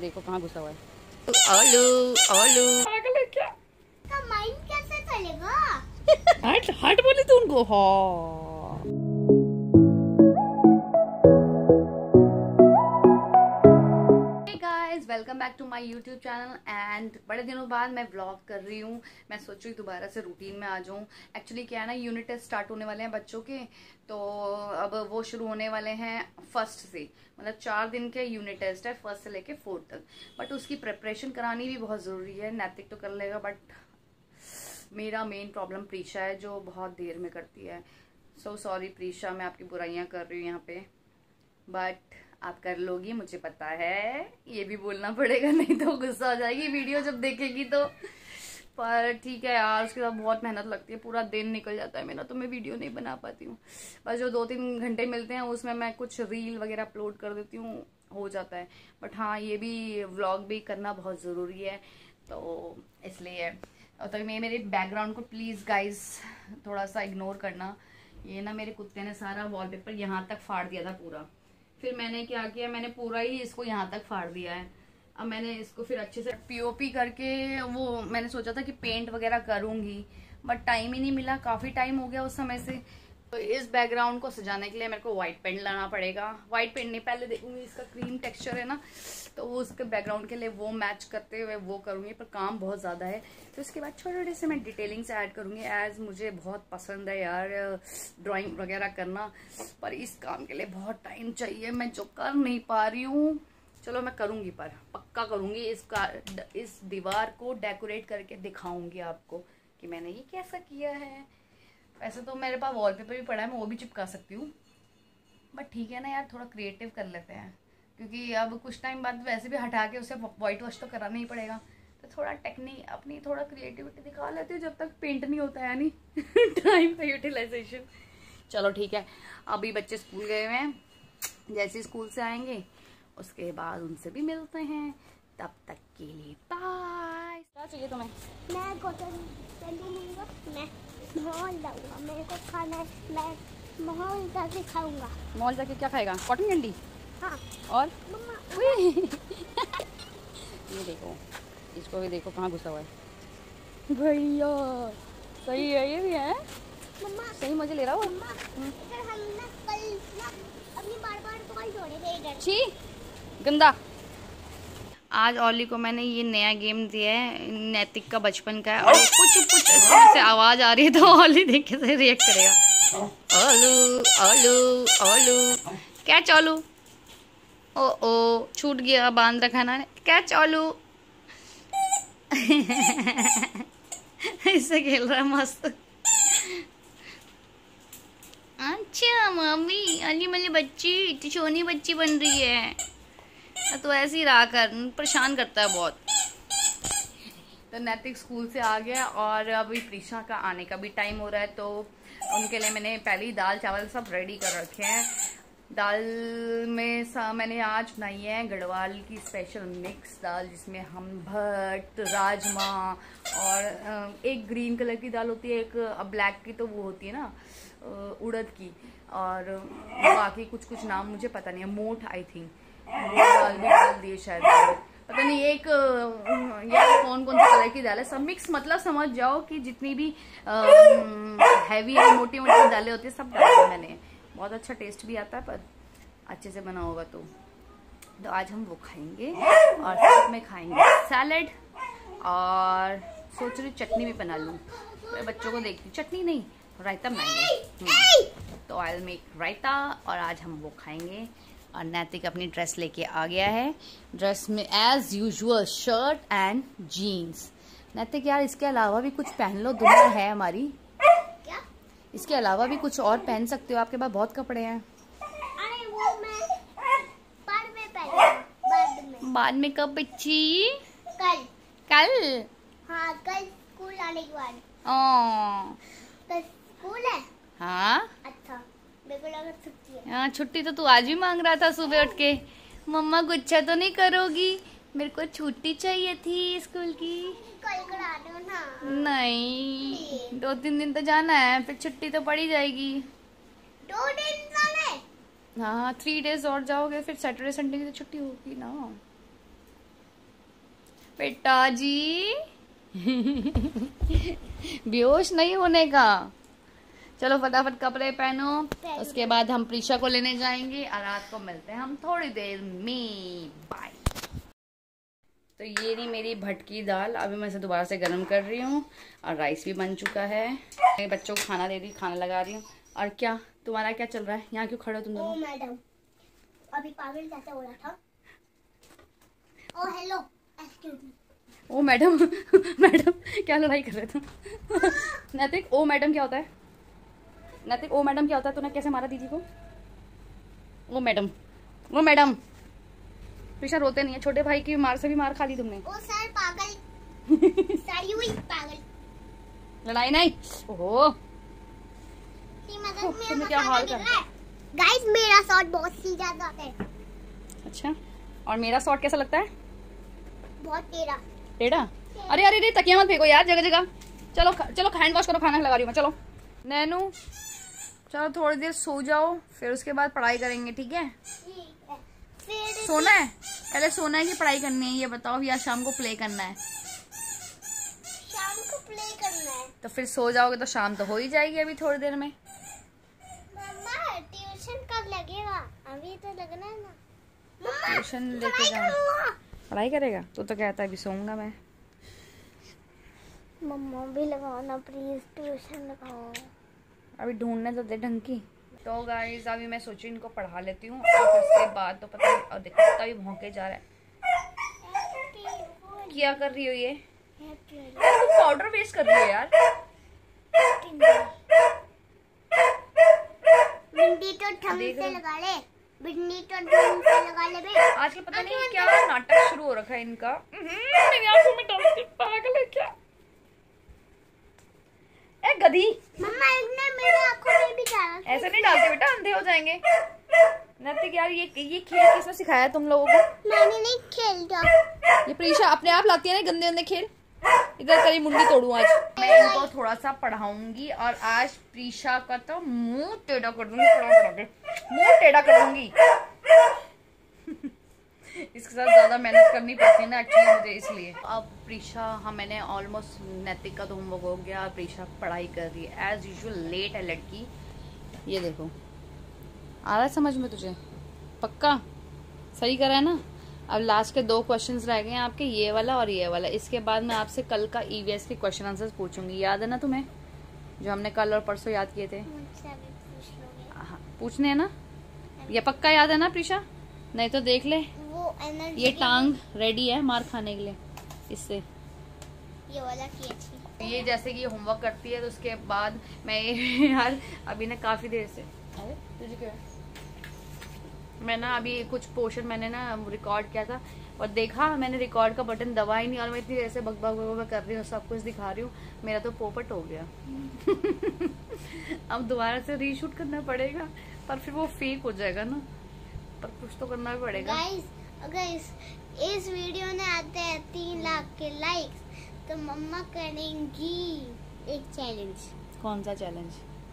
देखो कहाँ घुसा हुआ है। आलू आलू पागल है क्या? माइंड कैसे चलेगा? हट हट बोली तू उनको। हाँ welcome back to my YouTube channel and बड़े दिनों बाद मैं व्लॉग कर रही हूँ। मैं सोच रही दोबारा से रूटीन में आ जाऊँ। एक्चुअली क्या है ना, यूनिट टेस्ट स्टार्ट होने वाले हैं बच्चों के, तो अब वो शुरू होने वाले हैं फर्स्ट से। मतलब 4 दिन के यूनिट टेस्ट है, फर्स्ट से लेके 4 तक। बट उसकी प्रिपरेशन करानी भी बहुत ज़रूरी है। नैतिक तो कर लेगा, बट मेरा मेन प्रॉब्लम प्रीशा है जो बहुत देर में करती है। सो सॉरी प्रीशा, मैं आपकी बुराइयाँ कर रही हूँ यहाँ पे, बट आप कर लोगी मुझे पता है। ये भी बोलना पड़ेगा, नहीं तो गुस्सा हो जाएगी वीडियो जब देखेगी तो। पर ठीक है यार, उसके बाद बहुत मेहनत लगती है, पूरा दिन निकल जाता है मेरा, तो मैं वीडियो नहीं बना पाती हूँ। बस जो 2-3 घंटे मिलते हैं उसमें मैं कुछ रील वगैरह अपलोड कर देती हूँ, हो जाता है। बट हाँ, ये भी व्लॉग भी करना बहुत ज़रूरी है, तो इसलिए। तो मेरे बैकग्राउंड को प्लीज़ गाइज थोड़ा सा इग्नोर करना। ये ना मेरे कुत्ते ने सारा वॉलपेपर यहाँ तक फाड़ दिया था पूरा। फिर मैंने क्या किया, मैंने पूरा ही इसको यहाँ तक फाड़ दिया है। अब मैंने इसको फिर अच्छे से पीओपी करके, वो मैंने सोचा था कि पेंट वगैरह करूंगी, बट टाइम ही नहीं मिला। काफी टाइम हो गया उस समय से। तो इस बैकग्राउंड को सजाने के लिए मेरे को व्हाइट पेंट लाना पड़ेगा। व्हाइट पेंट नहीं, पहले देखूंगी इसका क्रीम टेक्सचर है ना, तो वो उसके बैकग्राउंड के लिए वो मैच करते हुए वो करूंगी। पर काम बहुत ज्यादा है, तो इसके बाद छोटे छोटे से मैं डिटेलिंग्स ऐड करूंगी। एज मुझे बहुत पसंद है यार ड्राइंग वगैरह करना, पर इस काम के लिए बहुत टाइम चाहिए, मैं जो कर नहीं पा रही हूँ। चलो मैं करूंगी, पर पक्का करूंगी। इस दीवार को डेकोरेट करके दिखाऊंगी आपको कि मैंने ये कैसा किया है। वैसे तो मेरे पास वॉलपेपर भी पड़ा है, मैं वो भी चिपका सकती हूँ, बट ठीक है ना यार, थोड़ा क्रिएटिव कर लेते हैं, क्योंकि अब कुछ टाइम बाद वैसे भी हटा के उसे वाइट वॉश तो कराना ही पड़ेगा। तो थोड़ा टेक्निक अपनी थोड़ा क्रिएटिविटी दिखा लेती हूँ जब तक पेंट नहीं होता है, नहीं टाइम पे यूटिलाइजेशन। चलो ठीक है, अभी बच्चे स्कूल गए हुए हैं, जैसे स्कूल से आएंगे उसके बाद उनसे भी मिलते हैं। तब तक के लिए बाय। क्या चाहिए तुम्हें? मैं कॉटन कैंडी लूंगा, मैं मॉल जाऊंगा, मेरे को खाना है, मैं मॉल जाके खाऊंगा। मॉल जाके क्या खाएगा? Cotton candy? हाँ। और मम्मा ये देखो, इसको भी देखो कहाँ घुसा हुआ है भैया। सही है, ये भी है मम्मा, सही, मजे ले रहा हो। मम्मा फिर हम ना कल ना अपनी बार-बार टॉय जोड़ेंगे इधर। छी गंदा। आज ओली को मैंने ये नया गेम दिया है, नैतिक का बचपन का है, और कुछ कुछ ऐसे आवाज आ रही है तो ओली देख के रिएक्ट करेगा। ओलू ओलू ओलू क्या चालू? ओ छूट गया, बांध रखा ना, क्या चालू? इससे खेल रहा है मस्त। अच्छा मम्मी, अली मली बच्ची इतनी सोनी बच्ची बन रही है, तो ऐसे ही रहा कर, परेशान करता है बहुत। तो नैतिक स्कूल से आ गया और अभी प्रीशा का आने का भी टाइम हो रहा है, तो उनके लिए मैंने पहले ही दाल चावल सब रेडी कर रखे हैं। दाल में मैंने आज बनाई है गढ़वाल की स्पेशल मिक्स दाल, जिसमें हम भट्ट, राजमा और एक ग्रीन कलर की दाल होती है, एक ब्लैक की तो वो होती है ना उड़द की, और बाकी कुछ कुछ नाम मुझे पता नहीं है, मोठ आई थिंक, वो दाल भी डाल दिए शायद, पता नहीं। एक यार कौन कौन से कलर की दाल है, सब मिक्स, मतलब समझ जाओ कि जितनी भी हैवी और मोटी मोटी दालें होती है सब डाल दी मैंने। बहुत अच्छा टेस्ट भी आता है, पर अच्छे से बना होगा तो आज हम वो खाएंगे, और साथ में खाएंगे सैलेड, और सोच रही चटनी भी बना लूँ। तो बच्चों को देखती हूँ, चटनी नहीं रायता बनाएंगे, तो आई विल मेक रायता, और आज हम वो खाएंगे। और नैतिक अपनी ड्रेस लेके आ गया है, ड्रेस में as usual shirt and jeans. Naitik यार इसके अलावा भी कुछ पहन लो, दुनिया है हमारी। क्या? इसके अलावा भी कुछ और पहन सकते हो, आपके पास बहुत कपड़े हैं। अरे वो मैं बाद में पहनूंगा, बाद में कब बच्ची? कल। कल? हाँ कल स्कूल आने के बाद। कल स्कूल है? हाँ। अच्छा, मेरे को लगा छुट्टी है। हाँ छुट्टी तो तू आज भी मांग रहा था सुबह उठ के, मम्मा गुच्छा तो नहीं करोगी, मेरे को छुट्टी चाहिए थी स्कूल की। कल करा दो ना। नहीं 2-3 दिन तो जाना है, फिर छुट्टी तो पड़ी जाएगी। 2 दिन जाने? हाँ 3 डेज और जाओगे, फिर सैटरडे संडे की तो छुट्टी होगी ना। पिताजी बेहोश नहीं होने का। चलो फटाफट कपड़े पहनो, उसके बाद हम प्रीशा को लेने जाएंगे और रात को मिलते हैं हम थोड़ी देर में। बाय। तो ये नहीं मेरी भटकी दाल, अभी मैं इसे दोबारा से गर्म कर रही हूँ और राइस भी बन चुका है। मैं बच्चों को खाना दे रही, खाना लगा रही हूँ। और क्या तुम्हारा क्या चल रहा है? यहाँ क्यों खड़े हो तुम दोनों? ओ मैडम, अभी पागल कैसे हो रहा था? Oh hello, excuse me. ओ मैडम मैडम क्या लड़ाई कर रहे थे? नैतिक, ओ मैडम क्या होता है? नैतिक, ओ मैडम क्या होता है? तूने कैसे मारा दीदी को? ओ मैडम, ओ मैडम। प्रीशा रोते नहीं है, छोटे भाई की मार से भी मार खा ली तुमने। ओ सर पागल सर यू पागल। लड़ाई नहीं। ओहो तुमने क्या हाल कर दिया? गाइस मेरा शॉट बहुत सीधा जाता है। अच्छा, और मेरा शॉट कैसा लगता है? बहुत टेढ़ा। टेढ़ा? अरे अरे तकिया मत फेंको यार जगह जगह। चलो चलो हैंड वॉश करो, खाना लगा रही हूँ मैं। चलो नैनू चलो थोड़ी देर सो जाओ, फिर उसके बाद पढ़ाई करेंगे, ठीक है? फिर सोना है? पहले सोना है कि पढ़ाई करनी है ये बताओ, या शाम को प्ले करना है? शाम को प्ले करना है। तो फिर सो जाओगे तो शाम तो हो ही जाएगी अभी थोड़ी देर में। मम्मा ट्यूशन कब लगेगा? अभी तो लगना है ना। मम्मा ट्यूशन लेके जाऊंगा। पढ़ाई करेगा? तो कहता है अभी सोऊंगा मैं। मम्मा भी लगाओ ना प्लीज, ट्यूशन लगाओ। अभी ढूंढने तो दे ढंग की। तो गाइस अभी मैं सोची इनको पढ़ा लेती हूँ और फिर उसके बाद तो पता नहीं। और देखो कितना भी भौंके जा रहा है। क्या कर रही हो ये? पाउडर वेस्ट कर रही हो यार। भिंडी तो ढंग से लगा ले, भिंडी तो ढंग से लगा ले बे। आजकल पता नहीं क्या नाटक शुरू हो रखा है इनका। मेरी आंखों में डाल के पागल है क्या? ए गधी, मम्मा इसने मेरी आंखों में भी डाला। ऐसे नहीं डालते बेटा, अंधे हो जाएंगे। नैतिक यार ये खेल किसने सिखाया तुम लोगों को? मैंने नहीं खेलता। ये प्रीशा अपने आप लाती है ना गंदे गंदे खेल। इधर करी मुंडी तोड़ू आज मैं इनको थोड़ा सा पढ़ाऊंगी। और आज प्रीशा का तो मुंह टेढ़ा कर दूंगी, मुंह टेढ़ा कर दूंगी। इसके साथ ज्यादा मेहनत करनी पड़ती है ना एक्चुअली मुझे, इसलिए। अब प्रीशा, हाँ मैंने ऑलमोस्ट नैतिक का तो होमवर्क हो गया। प्रीशा पढ़ाई कर रही है एज यूजुअल, लेट है लड़की। ये देखो आ रहा है समझ में तुझे? पक्का सही करा है ना? अब लास्ट के 2 क्वेश्चंस रह गए हैं आपके, ये वाला और ये वाला। इसके बाद मैं आपसे कल का ईवीएस के क्वेश्चन आंसर्स पूछूंगी। याद है ना तुम्हें जो हमने कल और परसों याद किए थे? हाँ पूछने है ना? ये पक्का याद है ना प्रीशा? नहीं तो देख ले, ये टांग रेडी है मार खाने के लिए इससे। ये वाला की अच्छी। ये जैसे कि होमवर्क करती है तो उसके बाद मैं यार अभी ना काफी देर से, अरे तुझे क्या मैं ना अभी कुछ पोर्शन मैंने ना रिकॉर्ड किया था और देखा मैंने रिकॉर्ड का बटन दबा ही नहीं और मैं इतनी देर से बक कर रही हूँ, सब कुछ दिखा रही हूँ, मेरा तो पोपट हो गया। अब दोबारा से रीशूट करना पड़ेगा पर फिर वो फेक हो जाएगा ना, पर कुछ तो करना भी पड़ेगा। गाइस अगर इस वीडियो में आते हैं 3 लाख के लाइक्स तो मम्मा करेंगी एक चैलेंज। कौन सा चैलेंज?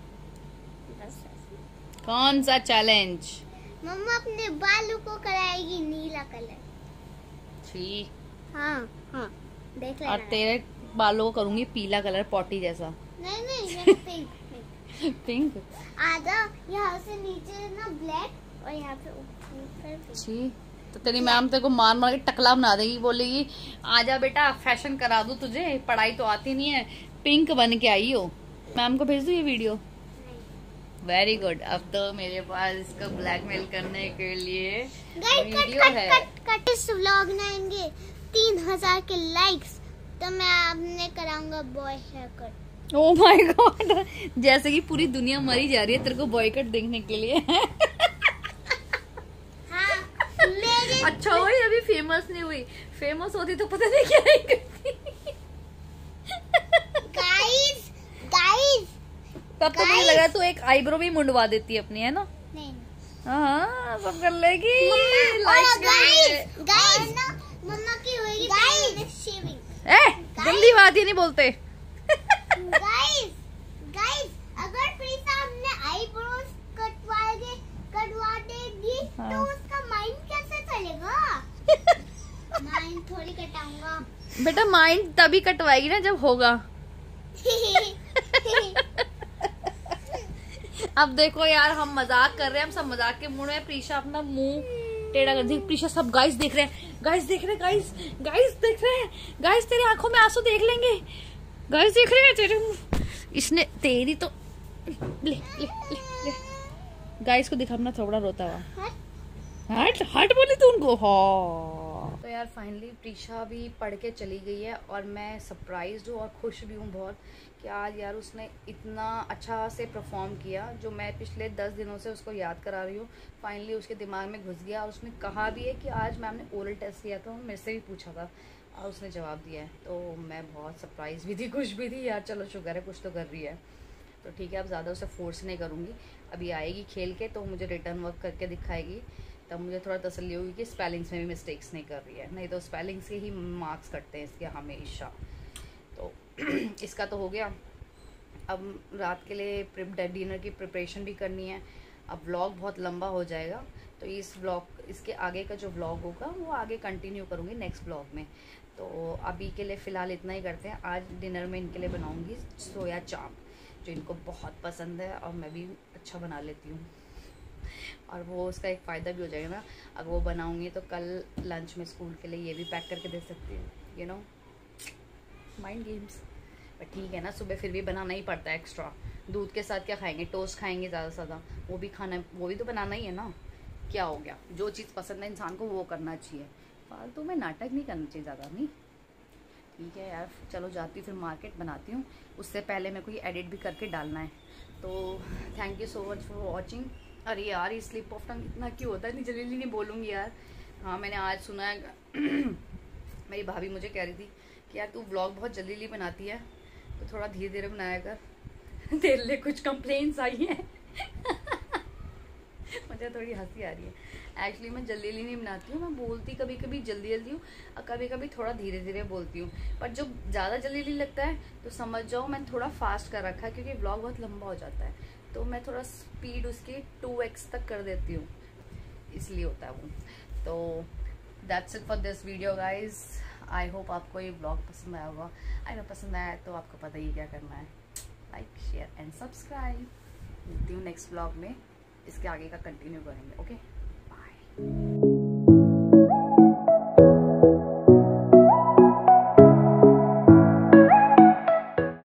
कौन सा चैलेंज? मम्मा अपने बालों को कराएगी नीला कलर। ठीक। हाँ हाँ देख लेना। और तेरे बालों को करूंगी पीला कलर पॉटी जैसा। नहीं ये पिंक। पिंक आधा यहाँ से नीचे ना ब्लैक और यहाँ पे ऊपर। ठीक। तो तेरी मैम तेरे को मार मार के टकला बना देगी, बोलेगी आजा बेटा फैशन करा दूं तुझे, पढ़ाई तो आती नहीं है, पिंक बन के आई हो। मैम को भेज दूं ये वीडियो? Very good. अब तो मेरे पास इसको ब्लैकमेल करने के लिए वीडियो है। कट इस व्लॉग में आएंगे 3000 के लाइक्स तो मैं आपने कराऊंगा boy haircut. Oh my god, जैसे कि पूरी दुनिया मरी जा रही है तेरे को बॉय कट देखने के लिए। अच्छा हुई अभी फेमस नहीं हुई, फेमस होती तो पता नहीं क्या ही करती। गाइस तब तो मुझे लगा तू एक आईब्रो भी मुंडवा देती है अपनी, है ना? नहीं हाँ सब कर लेगी। गाइस मम्मा की होगी शेविंग। जल्दी बात ही नहीं बोलते। गाइस अगर प्रीता हमने आईब्रोज कटवा देगी तो उसका माइंड कैसे चलेगा? माइंड थोड़ी कटाऊंगा। बेटा माइंड तभी कटवाएगी ना जब होगा। अब देखो यार, हम मजाक कर रहे हैं, हम सब मजाक के मूड में। प्रीशा अपना मुंह टेढ़ा कर दी। प्रीशा सब गाइस देख रहे हैं, गाइस देख रहे हैं, गाइस देख रहे हैं, गाइस तेरी आंखों में आंसू देख लेंगे, गाइस देख रहे हैं तेरे मुंह। इसने तेरी तो ले ले ले ले। गाइस को दिखा अपना थोड़ा रोता हुआ। हट हट बोली तू उनको। हाँ तो यार फाइनली प्रीशा भी पढ़ के चली गई है और मैं सरप्राइज्ड हूँ और खुश भी हूँ बहुत कि आज यार उसने इतना अच्छा से परफॉर्म किया जो मैं पिछले 10 दिनों से उसको याद करा रही हूँ। फाइनली उसके दिमाग में घुस गया और उसने कहा भी है कि आज मैम ने ओरल टेस्ट किया था, मेरे से भी पूछा था और उसने जवाब दिया है। तो मैं बहुत सरप्राइज भी थी, खुश भी थी यार। चलो शुक्र है कुछ तो कर रही है। तो ठीक है, अब ज़्यादा उसे फोर्स नहीं करूँगी। अभी आएगी खेल के तो मुझे रिटर्न वर्क करके दिखाएगी, तब मुझे थोड़ा तसल्ली होगी कि स्पेलिंग्स में भी मिस्टेक्स नहीं कर रही है। नहीं तो स्पेलिंग्स के ही मार्क्स कटते हैं इसके हमेशा। तो इसका तो हो गया। अब रात के लिए डिनर की प्रिपरेशन भी करनी है। अब व्लॉग बहुत लंबा हो जाएगा तो इसके आगे का जो व्लॉग होगा वो आगे कंटिन्यू करूँगी नेक्स्ट व्लॉग में। तो अभी के लिए फ़िलहाल इतना ही करते हैं। आज डिनर में इनके लिए बनाऊँगी सोया चाप, जो इनको बहुत पसंद है और मैं भी अच्छा बना लेती हूँ। और वो उसका एक फ़ायदा भी हो जाएगा ना, अगर वो बनाऊँगी तो कल लंच में स्कूल के लिए ये भी पैक करके दे सकती हूँ। You know, mind games. पर ठीक है ना, सुबह फिर भी बनाना ही पड़ता है एक्स्ट्रा। दूध के साथ क्या खाएंगे, टोस्ट खाएंगे ज़्यादा से ज़्यादा, वो भी खाना, वो भी तो बनाना ही है ना। क्या हो गया, जो चीज़ पसंद है इंसान को वो करना चाहिए, फालतू में नाटक नहीं करना चाहिए ज़्यादा। नहीं ठीक है यार, चलो जाती हूँ फिर मार्केट बनाती हूँ। उससे पहले मेरे को ये एडिट भी करके डालना है। तो thank you so much for watching. अरे यार ये स्लिप ऑफ टंग इतना क्यों होता है, इतनी जल्दी नहीं बोलूँगी यार। हाँ मैंने आज सुना है मेरी भाभी मुझे कह रही थी कि यार तू व्लॉग बहुत जल्दी बनाती है तो थोड़ा धीरे धीरे बनाया कर, तेरे लिए कुछ कंप्लेंट्स आई हैं। मुझे थोड़ी हंसी आ रही है। एक्चुअली मैं जल्दी नहीं बनाती हूँ, मैं बोलती कभी कभी जल्दी जल्दी हूँ और कभी कभी थोड़ा धीरे धीरे बोलती हूँ। पर जो ज़्यादा जल्दी लगता है तो समझ जाओ मैं थोड़ा फास्ट कर रखा है, क्योंकि व्लॉग बहुत लंबा हो जाता है तो मैं थोड़ा स्पीड उसकी 2x तक कर देती हूँ, इसलिए होता है वो। तो that's it for this video guys. I hope आपको ये ब्लॉग पसंद आया होगा। अगर पसंद आया तो आपको पता ही क्या करना है, लाइक शेयर एंड सब्सक्राइब। मिलती हूँ नेक्स्ट ब्लॉग में, इसके आगे का कंटिन्यू करेंगे। Okay bye.